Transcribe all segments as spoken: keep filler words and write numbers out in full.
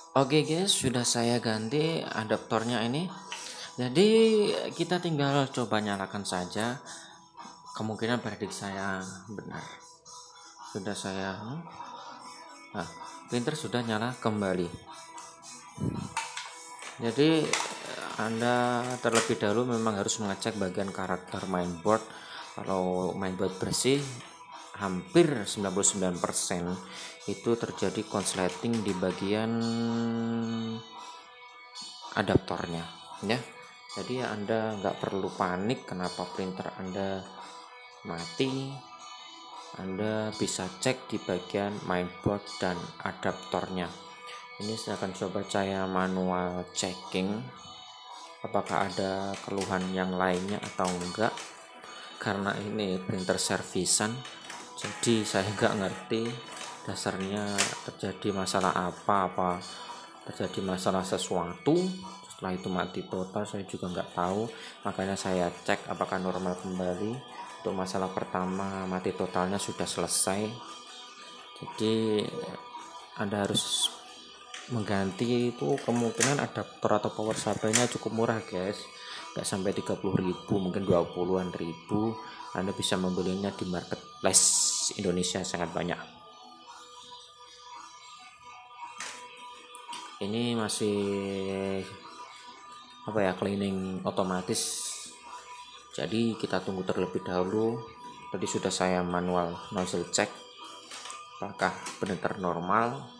Oke guys, sudah saya ganti adaptornya ini. Jadi kita tinggal coba nyalakan saja. Kemungkinan prediksi saya benar. Sudah saya, nah, printer sudah nyala kembali. Jadi Anda terlebih dahulu memang harus mengecek bagian karakter mainboard. Kalau mainboard bersih, hampir sembilan puluh sembilan persen itu terjadi konsleting di bagian adaptornya ya. Jadi Anda nggak perlu panik kenapa printer Anda mati. Anda bisa cek di bagian mainboard dan adaptornya. Ini saya akan coba saya manual checking apakah ada keluhan yang lainnya atau enggak, karena ini printer servisan jadi saya nggak ngerti dasarnya terjadi masalah apa apa terjadi masalah sesuatu setelah itu mati total, saya juga nggak tahu. Makanya saya cek apakah normal kembali. Untuk masalah pertama, mati totalnya sudah selesai, jadi Anda harus mengganti itu kemungkinan adaptor atau power supply-nya cukup murah guys, nggak sampai tiga puluh ribu, mungkin dua puluhan ribu. Anda bisa membelinya di marketplace Indonesia, sangat banyak. Ini masih apa ya, cleaning otomatis, jadi kita tunggu terlebih dahulu. Tadi sudah saya manual nozzle check apakah benar normal.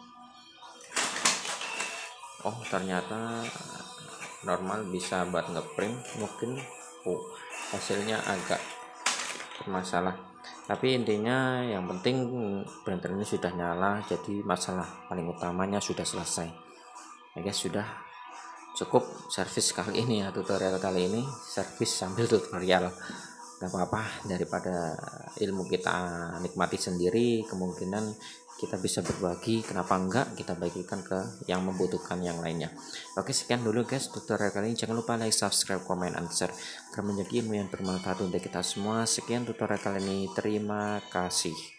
Oh ternyata normal, bisa buat ngeprint. Mungkin oh, hasilnya agak bermasalah, tapi intinya yang penting printer ini sudah nyala, jadi masalah paling utamanya sudah selesai ya guys. Sudah cukup servis kali ini ya, tutorial kali ini servis sambil tutorial, gak apa-apa, daripada ilmu kita nikmati sendiri, kemungkinan kita bisa berbagi, kenapa enggak kita bagikan ke yang membutuhkan yang lainnya. Oke, sekian dulu guys tutorial kali ini. Jangan lupa like, subscribe, comment, and share agar menjadi ilmu yang bermanfaat untuk kita semua. Sekian tutorial kali ini, terima kasih.